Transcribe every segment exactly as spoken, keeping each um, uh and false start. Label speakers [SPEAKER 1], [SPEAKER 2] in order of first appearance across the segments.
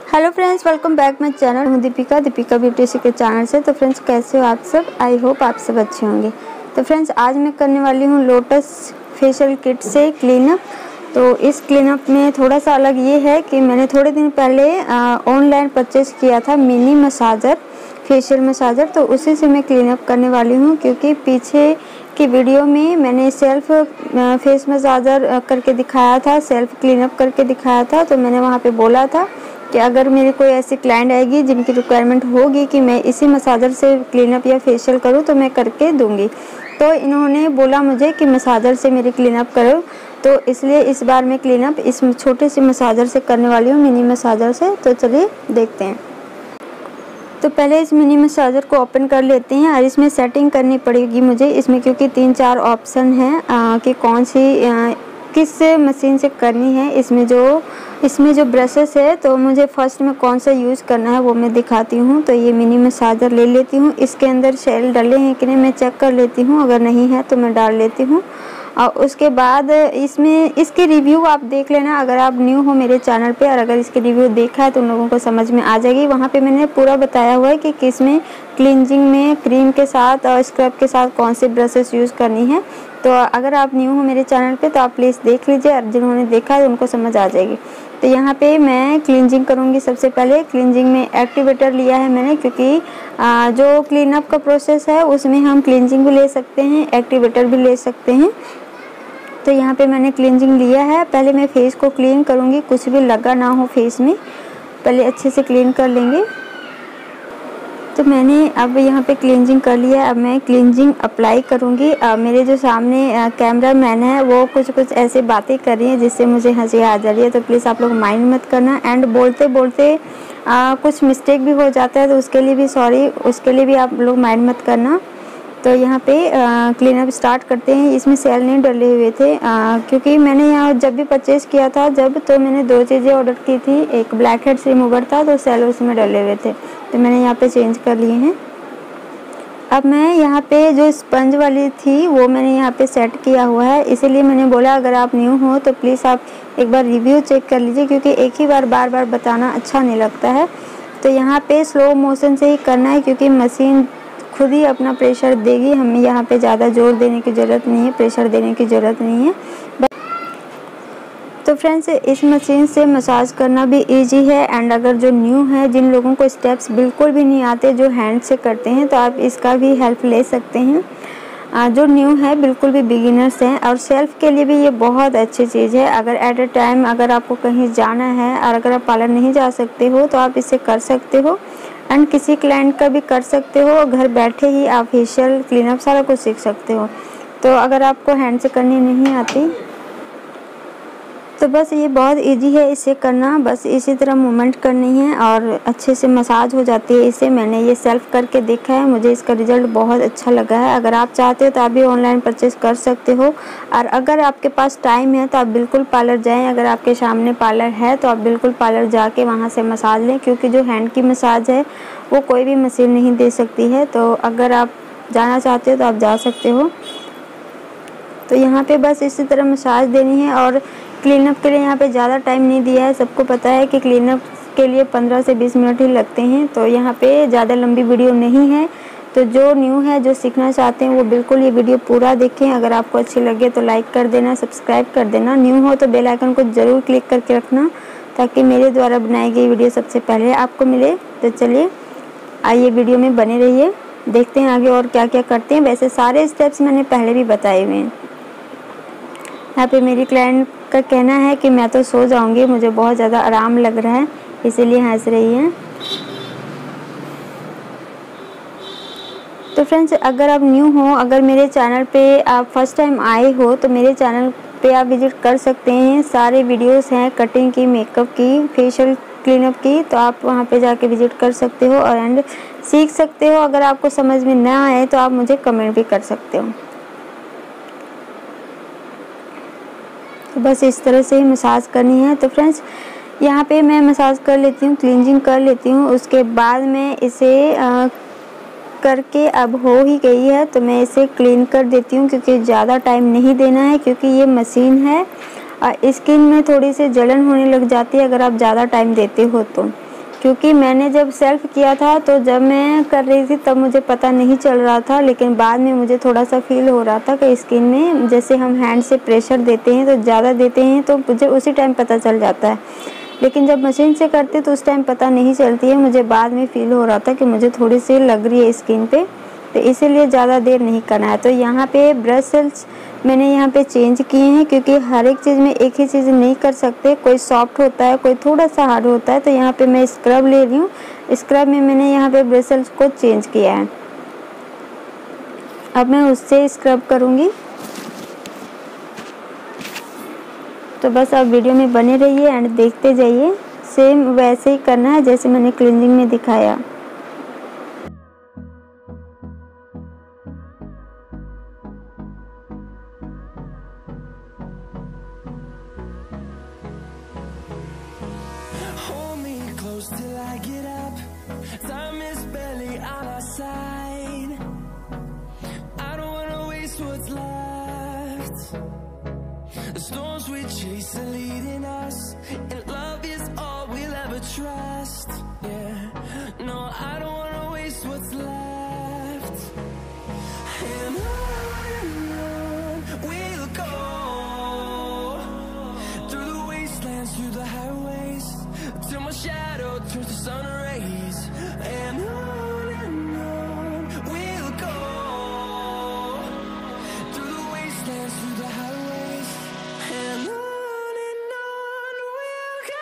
[SPEAKER 1] Hello friends, welcome back my channel. हूँ Deepika Deepika beauty secret channel से। तो फ्रेंड्स, कैसे हो आप सब? आई होप आप सब अच्छे होंगे। तो फ्रेंड्स, आज मैं करने वाली हूँ लोटस फेशियल किट से क्लीनअप। तो इस क्लीनअप में थोड़ा सा अलग ये है कि मैंने थोड़े दिन पहले ऑनलाइन परचेज़ किया था मिनी मसाजर, फेशियल मसाजर। तो उसी से मैं क्लीनअप करने वाली हूँ, क्योंकि पीछे की वीडियो में मैंने सेल्फ फेस मसाजर करके दिखाया था, सेल्फ क्लीनअप करके दिखाया था। तो मैंने वहाँ पे बोला था कि अगर मेरी कोई ऐसी क्लाइंट आएगी जिनकी रिक्वायरमेंट होगी कि मैं इसी मसाजर से क्लीनअप या फेशियल करूं, तो मैं करके दूंगी। तो इन्होंने बोला मुझे कि मसाजर से मेरी क्लीनअप करो, तो इसलिए इस बार मैं क्लीनअप इस छोटे से मसाजर से करने वाली हूँ, मिनी मसाजर से। तो चलिए देखते हैं। तो पहले इस मिनी मसाजर को ओपन कर लेते हैं और इसमें सेटिंग करनी पड़ेगी मुझे इसमें, क्योंकि तीन चार ऑप्शन हैं कि कौन सी आ, किस मशीन से करनी है। इसमें जो इसमें जो ब्रशेस है, तो मुझे फर्स्ट में कौन सा यूज़ करना है वो मैं दिखाती हूँ। तो ये मिनी मसाजर ले लेती हूँ। इसके अंदर शेल डले हैं कि नहीं मैं चेक कर लेती हूँ, अगर नहीं है तो मैं डाल लेती हूँ। और उसके बाद इसमें इसके रिव्यू आप देख लेना, अगर आप न्यू हो मेरे चैनल पे, और अगर इसके रिव्यू देखा है तो उन लोगों को समझ में आ जाएगी। वहाँ पे मैंने पूरा बताया हुआ है कि किस में क्लींजिंग में क्रीम के साथ और स्क्रब के साथ कौन से ब्रशेस यूज़ करनी है। तो अगर आप न्यू हो मेरे चैनल पे तो आप प्लीज़ देख लीजिए, और जिन्होंने देखा है उनको समझ आ जाएगी। तो यहाँ पे मैं क्लींजिंग करूँगी। सबसे पहले क्लींजिंग में एक्टिवेटर लिया है मैंने, क्योंकि आ, जो क्लीनअप का प्रोसेस है उसमें हम क्लींजिंग भी ले सकते हैं, एक्टिवेटर भी ले सकते हैं। तो यहाँ पे मैंने क्लींजिंग लिया है। पहले मैं फेस को क्लीन करूँगी, कुछ भी लगा ना हो फेस में, पहले अच्छे से क्लीन कर लेंगे। तो मैंने अब यहाँ पे क्लींजिंग कर लिया है। अब मैं क्लींजिंग अप्लाई करूँगी। मेरे जो सामने कैमरा मैन है वो कुछ कुछ ऐसे बातें कर रही है जिससे मुझे हंसी आ जा रही है, तो प्लीज़ आप लोग माइंड मत करना। एंड बोलते बोलते आ, कुछ मिस्टेक भी हो जाता है, तो उसके लिए भी सॉरी, उसके लिए भी आप लोग माइंड मत करना। तो यहाँ पे क्लीनअप स्टार्ट करते हैं। इसमें सेल नहीं डले हुए थे, आ, क्योंकि मैंने यहाँ जब भी परचेज़ किया था जब, तो मैंने दो चीज़ें ऑर्डर की थी। एक ब्लैक हेड्स रिमूवर था, तो सेल उसमें डले हुए थे, तो मैंने यहाँ पे चेंज कर लिए हैं। अब मैं यहाँ पे जो स्पंज वाली थी वो मैंने यहाँ पे सेट किया हुआ है, इसीलिए मैंने बोला अगर आप न्यू हो तो प्लीज़ आप एक बार रिव्यू चेक कर लीजिए, क्योंकि एक ही बार बार बार बताना अच्छा नहीं लगता है। तो यहाँ पे स्लो मोशन से ही करना है, क्योंकि मशीन खुद ही अपना प्रेशर देगी, हमें यहाँ पे ज़्यादा जोर देने की ज़रूरत नहीं है, प्रेशर देने की ज़रूरत नहीं है। तो फ्रेंड्स, इस मशीन से मसाज करना भी इजी है। एंड अगर जो न्यू है, जिन लोगों को स्टेप्स बिल्कुल भी नहीं आते, जो हैंड से करते हैं, तो आप इसका भी हेल्प ले सकते हैं। जो न्यू है, बिल्कुल भी बिगिनर्स हैं, और सेल्फ के लिए भी ये बहुत अच्छी चीज़ है। अगर एट अ टाइम अगर आपको कहीं जाना है और अगर आप पार्लर नहीं जा सकते हो तो आप इसे कर सकते हो। एंड किसी क्लाइंट का भी कर सकते हो, घर बैठे ही आप फेशियल क्लीनअप सारा कुछ सीख सकते हो। तो अगर आपको हैंड से करनी नहीं आती तो बस ये बहुत इजी है इसे करना, बस इसी तरह मूवमेंट करनी है और अच्छे से मसाज हो जाती है इसे। मैंने ये सेल्फ करके देखा है, मुझे इसका रिज़ल्ट बहुत अच्छा लगा है। अगर आप चाहते हो तो आप भी ऑनलाइन परचेज़ कर सकते हो, और अगर आपके पास टाइम है तो आप बिल्कुल पार्लर जाएं। अगर आपके सामने पार्लर है तो आप बिल्कुल पार्लर जाके वहाँ से मसाज लें, क्योंकि जो हैंड की मसाज है वो कोई भी मशीन नहीं दे सकती है। तो अगर आप जाना चाहते हो तो आप जा सकते हो। तो यहाँ पे बस इसी तरह मसाज देनी है, और क्लीनअप के लिए यहाँ पे ज़्यादा टाइम नहीं दिया है। सबको पता है कि क्लीनअप के लिए पंद्रह से बीस मिनट ही लगते हैं, तो यहाँ पे ज़्यादा लंबी वीडियो नहीं है। तो जो न्यू है, जो सीखना चाहते हैं, वो बिल्कुल ये वीडियो पूरा देखें। अगर आपको अच्छी लगे तो लाइक कर देना, सब्सक्राइब कर देना। न्यू हो तो बेल आइकन को ज़रूर क्लिक करके रखना, ताकि मेरे द्वारा बनाई गई वीडियो सबसे पहले आपको मिले। तो चलिए आइए वीडियो में बने रहिए, देखते हैं आगे और क्या क्या करते हैं। वैसे सारे स्टेप्स मैंने पहले भी बताए हुए हैं। यहाँ पे मेरी क्लाइंट का कहना है कि मैं तो सो जाऊंगी, मुझे बहुत ज़्यादा आराम लग रहा है, इसीलिए हंस रही है। तो फ्रेंड्स, अगर आप न्यू हो, अगर मेरे चैनल पे आप फर्स्ट टाइम आए हो, तो मेरे चैनल पे आप विजिट कर सकते हैं। सारे वीडियोस हैं कटिंग की, मेकअप की, फेशियल क्लीनअप की, तो आप वहाँ पे जाके विजिट कर सकते हो और एंड सीख सकते हो। अगर आपको समझ में ना आए तो आप मुझे कमेंट भी कर सकते हो। तो बस इस तरह से ही मसाज करनी है। तो फ्रेंड्स, यहाँ पे मैं मसाज कर लेती हूँ, क्लींजिंग कर लेती हूँ। उसके बाद मैं इसे आ, करके अब हो ही गई है तो मैं इसे क्लीन कर देती हूँ, क्योंकि ज़्यादा टाइम नहीं देना है, क्योंकि ये मशीन है और स्किन में थोड़ी सी जलन होने लग जाती है अगर आप ज़्यादा टाइम देते हो तो। क्योंकि मैंने जब सेल्फ किया था तो जब मैं कर रही थी तब मुझे पता नहीं चल रहा था, लेकिन बाद में मुझे थोड़ा सा फील हो रहा था कि स्किन में जैसे हम हैंड से प्रेशर देते हैं तो ज़्यादा देते हैं तो मुझे उसी टाइम पता चल जाता है, लेकिन जब मशीन से करते तो उस टाइम पता नहीं चलती है। मुझे बाद में फील हो रहा था कि मुझे थोड़ी सी लग रही है स्किन पे, तो इसीलिए ज़्यादा देर नहीं करना है। तो यहाँ पे ब्रशेस मैंने यहाँ पे चेंज किए हैं क्योंकि हर एक चीज़ में एक ही चीज़ नहीं कर सकते, कोई सॉफ्ट होता है कोई थोड़ा सा हार्ड होता है। तो यहाँ पे मैं स्क्रब ले रही हूँ, स्क्रब में मैंने यहाँ पे ब्रशेस को चेंज किया है। अब मैं उससे स्क्रब करूँगी। तो बस आप वीडियो में बने रहिए एंड देखते जाइए, सेम वैसे ही करना है जैसे मैंने क्लींजिंग में दिखाया।
[SPEAKER 2] Till I get up, time is barely on our side. I don't wanna waste what's left. The storms we chase are leading us, and love is all we'll ever trust. Yeah, no, I don't wanna waste what's left. And on we'll go, through the wastelands, through the highways, till my shadow turns to sun rays. And on and on we'll go, through the wastelands, through the highways. And on and on we'll go.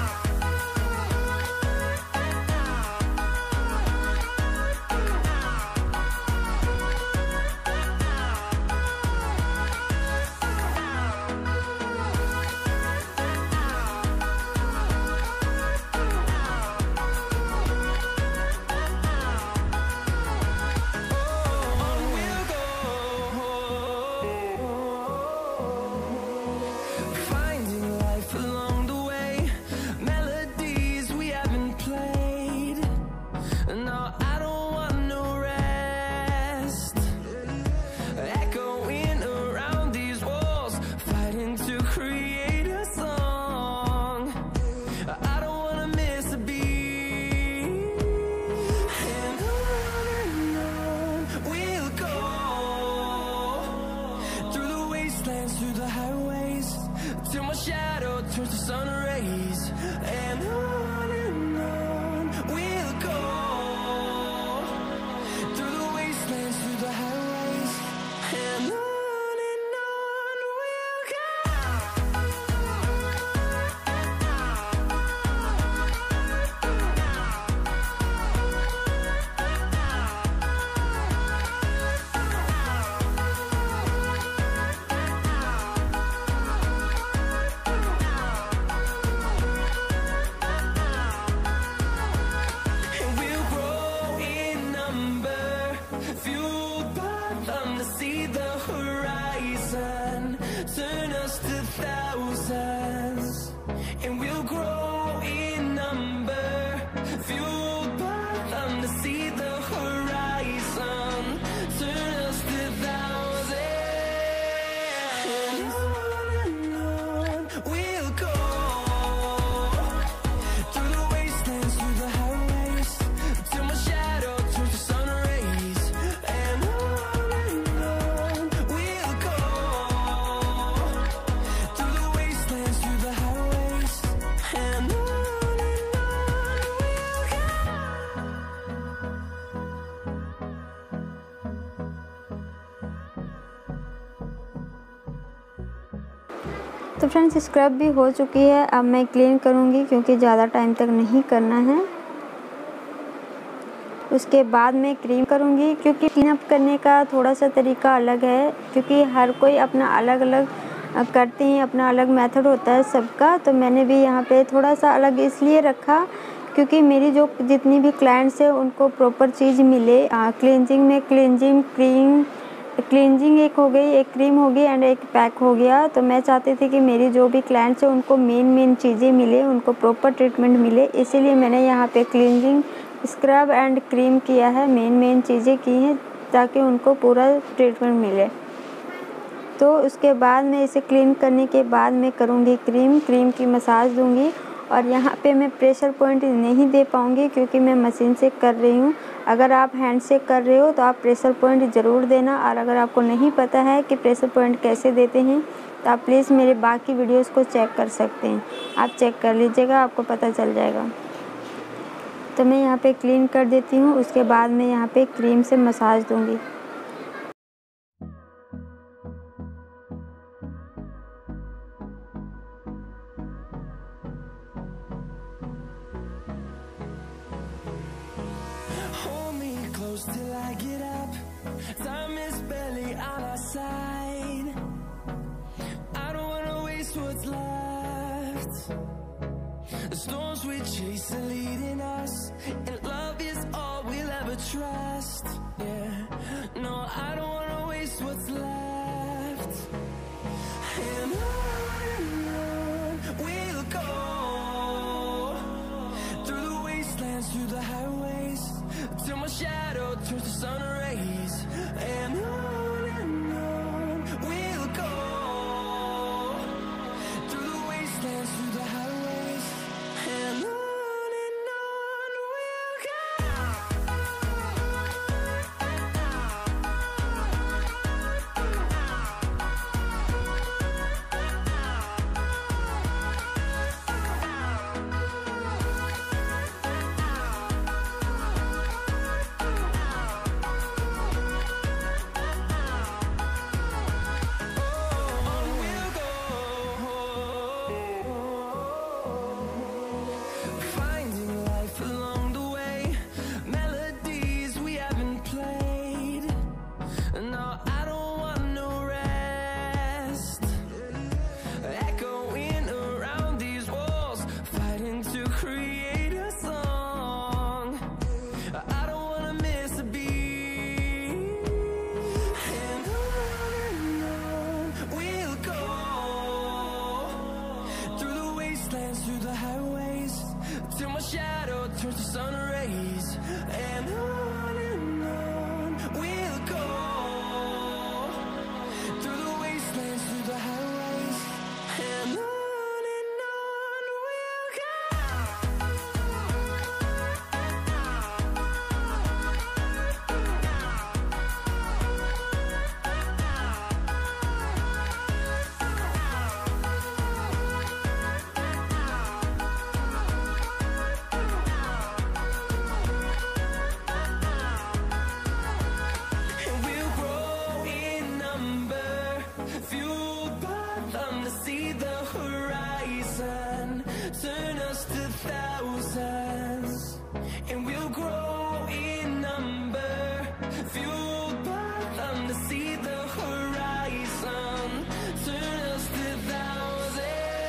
[SPEAKER 2] Through the highways, till my shadow turns to sun rays. And on and on we'll go, through the wastelands, through the highways. And on and on we'll go. Turn us to thousands, and we'll grow in number, fueled by them to see the horizon. Turn us to thousands, and on and on we'll go, through the wastelands, through the highways, till my shadow turns to sun rays. And on and on we'll go, through the wastelands, through the highways. And on and on we'll go.
[SPEAKER 1] तो friends scrub भी हो चुकी है, अब मैं clean करूँगी क्योंकि ज़्यादा टाइम तक नहीं करना है। उसके बाद मैं क्रीम करूँगी क्योंकि क्लीन अप करने का थोड़ा सा तरीका अलग है, क्योंकि हर कोई अपना अलग अलग करते हैं, अपना अलग मेथड होता है सबका। तो मैंने भी यहाँ पे थोड़ा सा अलग इसलिए रखा क्योंकि मेरी जो जितनी भी क्लाइंट्स है उनको प्रॉपर चीज़ मिले। क्लींजिंग में क्लींजिंग क्रीम क्लींजिंग एक हो गई, एक क्रीम हो गई एंड एक पैक हो गया। तो मैं चाहती थी कि मेरी जो भी क्लाइंट्स है उनको मेन मेन चीज़ें मिले, उनको प्रॉपर ट्रीटमेंट मिले, इसीलिए मैंने यहाँ पे क्लींजिंग स्क्रब एंड क्रीम किया है, मेन मेन चीज़ें की हैं ताकि उनको पूरा ट्रीटमेंट मिले। तो उसके बाद मैं इसे क्लीन करने के बाद मैं करूँगी क्रीम क्रीम की मसाज दूँगी और यहाँ पे मैं प्रेशर पॉइंट नहीं दे पाऊँगी क्योंकि मैं मशीन से कर रही हूँ। अगर आप हैंड से कर रहे हो तो आप प्रेशर पॉइंट ज़रूर देना, और अगर आपको नहीं पता है कि प्रेशर पॉइंट कैसे देते हैं तो आप प्लीज़ मेरे बाकी वीडियोस को चेक कर सकते हैं। आप चेक कर लीजिएगा, आपको पता चल जाएगा। तो मैं यहाँ पे क्लीन कर देती हूँ, उसके बाद मैं यहाँ पे क्रीम से मसाज दूँगी।
[SPEAKER 2] Till I get up, time is barely on our side. I don't wanna waste what's left. The storms we chase are leading us, and love is all we'll ever trust. Yeah, no, I don't wanna waste what's left. And on and on we'll go, through the wastelands, through the highways, till my shadow turns to sun rays. And on and on we'll go, through the wastelands, through the highways. And on and on we'll go. Through the highways, till my shadow turns to sun rays. And on and on we'll go, through the wastelands, through the highways. And on and on we'll go. See the horizon turn us to thousands, and we'll grow in number, fueled by them to see the horizon turn us to thousands.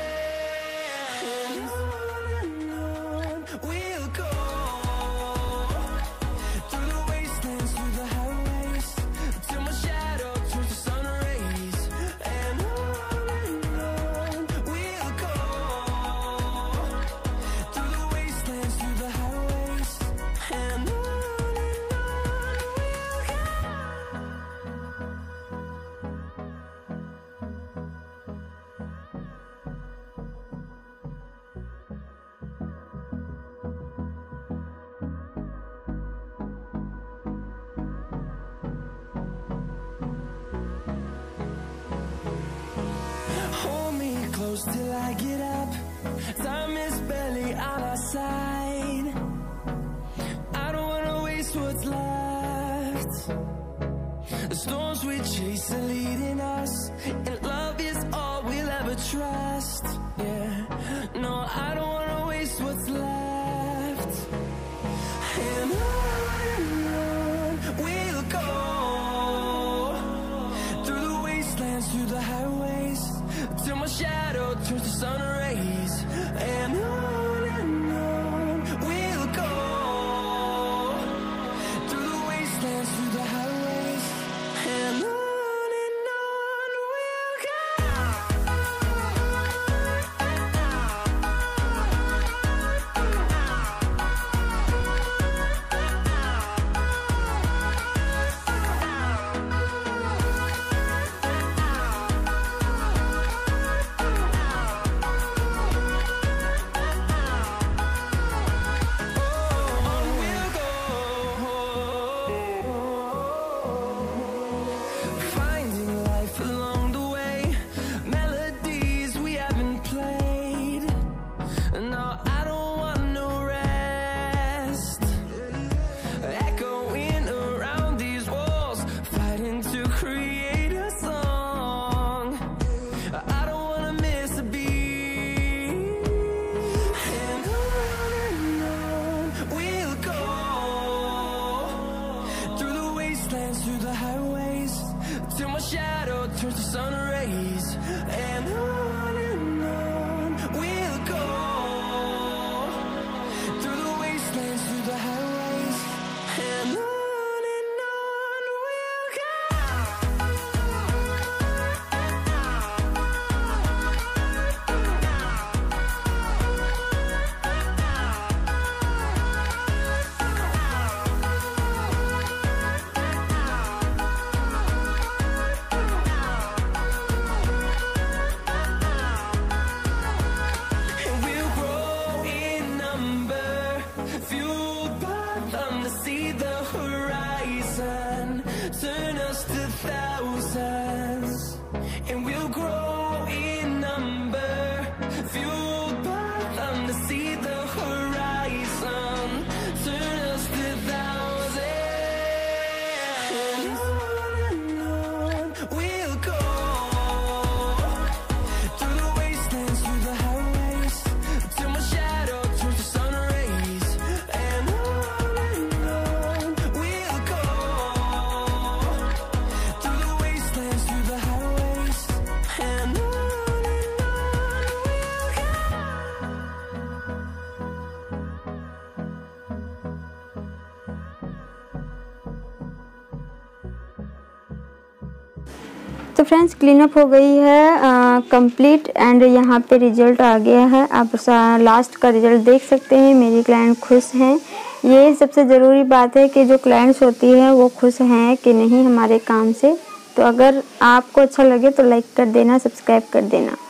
[SPEAKER 2] And on and on we'll go, through the wastelands, through the highways, till my shadow turns to sun rays. And on we'll go, through the wastelands, through the highways. And on and on we'll go. Hold me close till I get up, time is barely on our side. I don't wanna waste what's left. The storms we chase are leading us, and love is all we'll ever trust. Yeah, no, I don't wanna waste what's left. And on and on we'll go, through the wastelands, through the highways, till my shadow turns to sun rays. And on and on we'll go, through the wastelands, through the highways. And on and on we'll go. turns to sun rays, and on and on we'll go, through the wastelands, through the highways, and on and on we'll go. And we'll grow in number, fueled by them to see the horizon, turn us to thousands. And we'll grow in number, fueled by them to see the horizon, turn us to thousands. And on and on we'll go, through the wastelands, through the highways, till my shadow turns to sun rays, and on and on we'll go, through the wastelands, through the highways, and on and on we'll go.
[SPEAKER 1] तो friends cleanup हो गई है complete and यहाँ पे result आ गया है। आप last का रिजल्ट देख सकते हैं। मेरी क्लाइंट खुश हैं। ये सबसे ज़रूरी बात है कि जो क्लाइंट्स होती है वो खुश हैं कि नहीं हमारे काम से। तो अगर आपको अच्छा लगे तो लाइक कर देना, सब्सक्राइब कर देना।